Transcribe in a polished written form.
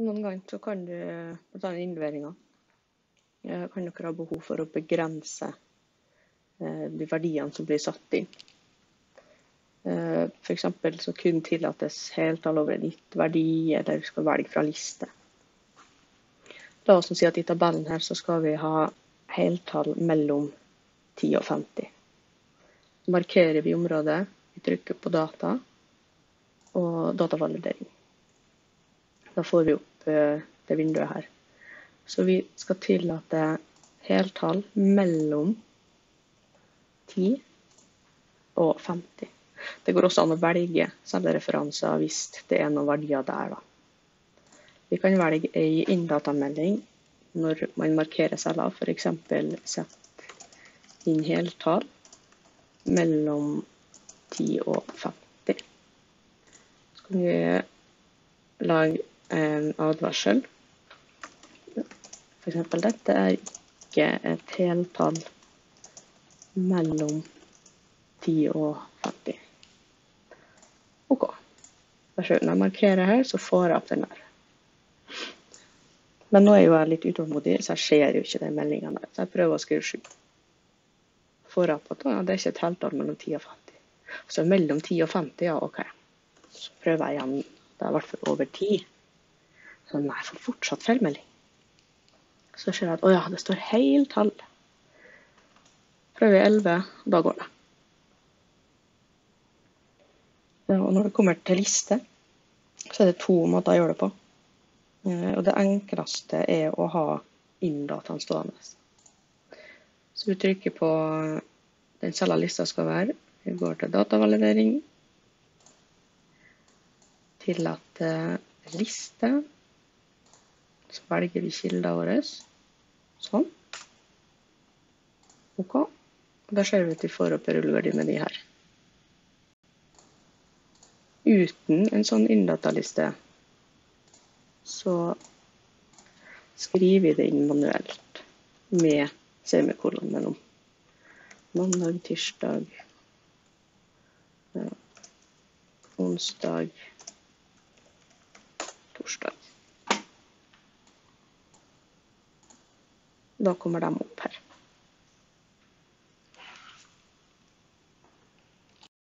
Noen ganger så kan du, på denne innleveringen, kan dere ha behov for å begrense de verdiene som blir satt inn. For eksempel så kun tillates heltall over en gitt verdi, eller du skal velge fra liste. La oss si at i tabellen her så skal vi ha heltall mellom 10 og 50. Så markerer vi området, vi trykker på data og datavalidering. Da får vi opp det vinduet her. Så vi skal tillate heltall mellom 10 og 50. Det går også an å velge cellereferanser hvis det er noen verdier der. Vi kan velge en inndatamelding når man markerer celler, for eksempel sett inn heltall mellom 10 og 50. Så kan vi lage en advarsel. For eksempel, dette er ikke et heltall mellom 10 og 50. Ok. Når jeg markerer her, så får jeg opp den der. Men nå er jo jeg litt utålmodig, så jeg ser jo ikke den meldingen der. Så jeg prøver å skrive 7. Får opp at det er ikke et heltall mellom 10 og 50. Så mellom 10 og 50, ja, ok. Så prøver jeg igjen. Det er i hvert fall over 10. Så nei, jeg får fortsatt feilmelding. Så ser jeg at, åja, det står heltall. Prøver 11, da går det. Og når det kommer til liste, så er det 2 måter å gjøre det på. Og det enkleste er å ha inndataen stående. Så vi trykker på den cella lista skal være. Vi går til datavalidering. Tillate liste. Så velger vi kilder våre. Sånn. Ok. Og da ser vi at vi får opp rulleverdi med de her. Uten en sånn inndataliste, så skriver vi det inn manuelt med semikolon mellom mandag, tirsdag, onsdag, torsdag. Da kommer de opp.